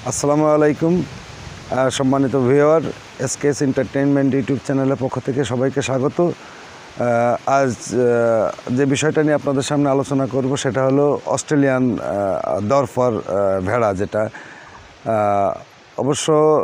আসসালামু আলাইকুম সম্মানিত ভিউয়ার এসকেএস এন্টারটেইনমেন্ট ইউটিউব চ্যানেলের পক্ষ থেকে সবাইকে স্বাগত। আজ যে বিষয়টা নিয়ে আপনাদের সামনে আলোচনা করব সেটা হলো অস্ট্রেলিয়ান দরফার ভেড়া, যেটা অবশ্য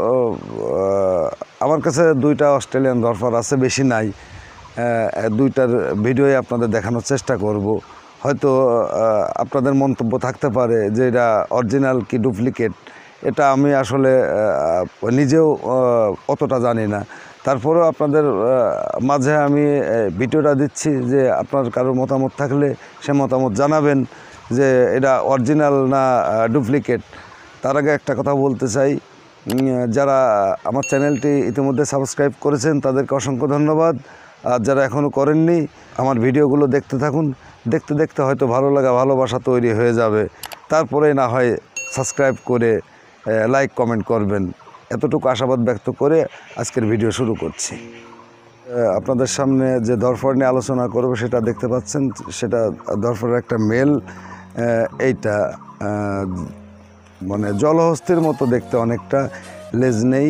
আমার কাছে দুইটা অস্ট্রেলিয়ান দরফার আছে, বেশি নাই। দুইটার ভিডিওই আপনাদের দেখানোর চেষ্টা করব। হয়তো আপনাদের মন্তব্য থাকতে পারে যে এটা অরিজিনাল কি ডুপ্লিকেট, এটা আমি আসলে নিজেও অতটা জানি না। তারপরেও আপনাদের মাঝে আমি ভিডিওটা দিচ্ছি যে আপনার কারোর মতামত থাকলে সে মতামত জানাবেন যে এটা অরিজিনাল না ডুপ্লিকেট। তার আগে একটা কথা বলতে চাই, যারা আমার চ্যানেলটি ইতিমধ্যে সাবস্ক্রাইব করেছেন তাদেরকে অসংখ্য ধন্যবাদ। আর যারা এখনও করেননি আমার ভিডিওগুলো দেখতে থাকুন, দেখতে দেখতে হয়তো ভালো লাগা ভালোবাসা তৈরি হয়ে যাবে। তারপরে না হয় সাবস্ক্রাইব করে লাইক কমেন্ট করবেন, এতটুকু আশাবাদ ব্যক্ত করে আজকের ভিডিও শুরু করছি। আপনাদের সামনে যে দরফার নিয়ে আলোচনা করব সেটা দেখতে পাচ্ছেন, সেটা দরফারের একটা মেল। এইটা মানে জলহস্তির মতো দেখতে, অনেকটা লেজ নেই,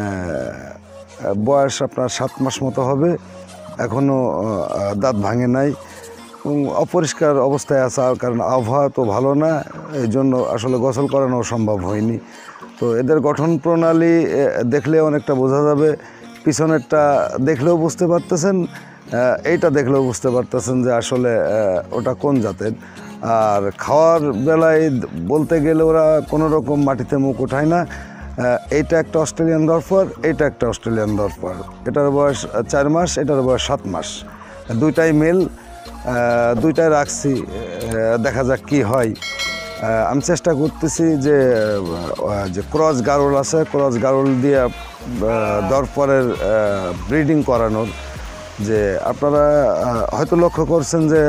বয়স আপনার 7 মাস মতো হবে, এখনও দাঁত ভাঙে নাই, অপরিষ্কার অবস্থায় আছে। কারণ আবহাওয়া তো ভালো না, এই জন্য আসলে গোসল করানো সম্ভব হয়নি। তো এদের গঠন প্রণালী দেখলে অনেকটা বোঝা যাবে। পিছনেরটা দেখলেও বুঝতে পারতেছেন, এইটা দেখলেও বুঝতে পারতেছেন যে আসলে ওটা কোন জাতের। আর খাওয়ার বেলায় বলতে গেলে ওরা কোনো রকম মাটিতে মুখ ওঠায় না। এইটা একটা অস্ট্রেলিয়ান দরফার, এইটা একটা অস্ট্রেলিয়ান দরফার। এটার বয়স 4 মাস, এটার বয়স 7 মাস। দুইটাই মেল, দুইটাই রাখছি, দেখা যাক কি হয়। আমি চেষ্টা করতেছি যে ক্রস গারল আছে, ক্রস গারল দিয়ে দরফারের ব্রিডিং করানোর। যে আপনারা হয়তো লক্ষ্য করছেন যে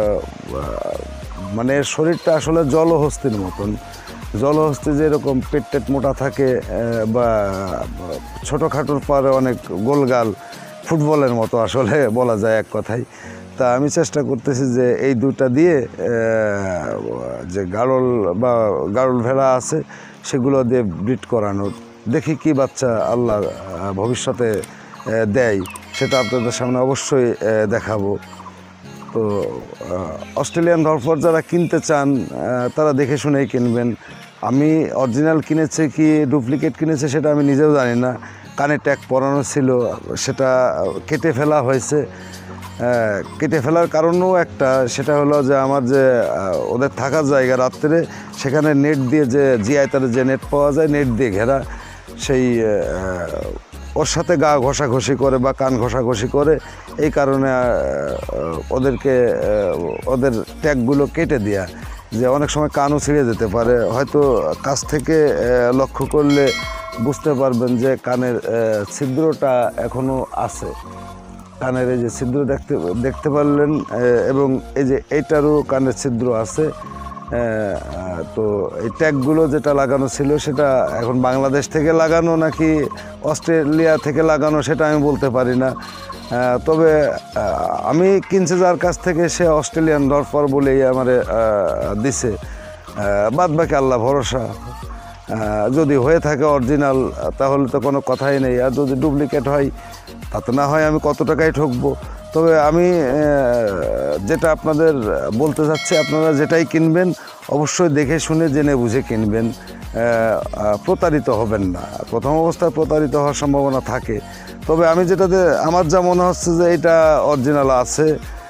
মানে শরীরটা আসলে জলহস্তির মতন। জলহস্তি যেরকম পেট টেট মোটা থাকে বা ছোটোখাটোর পরে অনেক গোলগাল, ফুটবলের মতো আসলে বলা যায় এক কথায়। তা আমি চেষ্টা করতেছি যে এই দুটা দিয়ে যে গাড়ল বা গাড়ল ভেড়া আছে সেগুলো দিয়ে ব্রিড করানোর। দেখি কি বাচ্চা আল্লাহ ভবিষ্যতে দেয়, সেটা আপনাদের সামনে অবশ্যই দেখাবো। তো অস্ট্রেলিয়ান দরফার যারা কিনতে চান তারা দেখে শুনেই কিনবেন। আমি অরিজিনাল কিনেছে কি ডুপ্লিকেট কিনেছে সেটা আমি নিজেও জানি না। কানে ট্যাগ পরানো ছিল, সেটা কেটে ফেলা হয়েছে। কেটে ফেলার কারণও একটা, সেটা হলো যে আমার যে ওদের থাকার জায়গা রাত্রে, সেখানে নেট দিয়ে যে জিআইতারে যে নেট পাওয়া যায়, নেট দিয়ে ঘেরা, সেই ওর সাথে গা ঘষাঘষি করে বা কান ঘষাঘষি করে, এই কারণে ওদেরকে ওদের ট্যাগগুলো কেটে দেয়া। যে অনেক সময় কানও ছিঁড়ে যেতে পারে, হয়তো কাছ থেকে লক্ষ্য করলে বুঝতে পারবেন যে কানের ছিদ্রটা এখনও আছে। কানের এই যে ছিদ্র দেখতে পারলেন, এবং এই যে এইটারও কানের ছিদ্র আছে। তো এই ট্যাগগুলো যেটা লাগানো ছিল সেটা এখন বাংলাদেশ থেকে লাগানো নাকি অস্ট্রেলিয়া থেকে লাগানো সেটা আমি বলতে পারি না। তবে আমি কিনছি যার কাছ থেকে, সে অস্ট্রেলিয়ান দরফার বলেই আমার দিছে। বাদ বাকি আল্লাহ ভরসা। যদি হয়ে থাকে অরিজিনাল তাহলে তো কোনো কথাই নেই, আর যদি ডুপ্লিকেট হয় তাতে না হয় আমি কত টাকায় ঠকবো। তবে আমি যেটা আপনাদের বলতে চাচ্ছি, আপনারা যেটাই কিনবেন অবশ্যই দেখে শুনে জেনে বুঝে কিনবেন, প্রতারিত হবেন না। প্রথম অবস্থায় প্রতারিত হওয়ার সম্ভাবনা থাকে। তবে আমি যেটাতে আমার যা মনে হচ্ছে যে এটা অরিজিনাল আছে,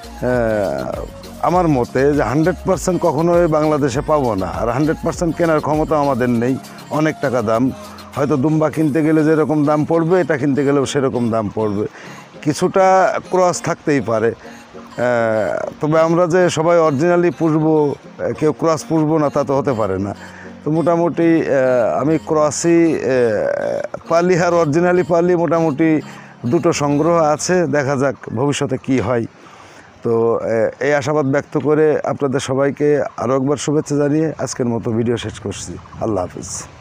আমার মতে যে 100% কখনোই বাংলাদেশে পাবো না। আর 100% কেনার ক্ষমতা আমাদের নেই, অনেক টাকা দাম। হয়তো দুম্বা কিনতে গেলে যেরকম দাম পড়বে, এটা কিনতে গেলেও সেরকম দাম পড়বে। কিছুটা ক্রস থাকতেই পারে, তবে আমরা যে সবাই অরিজিনালি পুষবো, কেউ ক্রস পুষবো না তা তো হতে পারে না। তো মোটামুটি আমি ক্রসই পালি আর অরিজিনালি পালি, মোটামুটি দুটো সংগ্রহ আছে। দেখা যাক ভবিষ্যতে কি হয়। তো এই আশাবাদ ব্যক্ত করে আপনাদের সবাইকে আরও একবার শুভেচ্ছা জানিয়ে আজকের মতো ভিডিও শেষ করছি। আল্লাহ হাফিজ।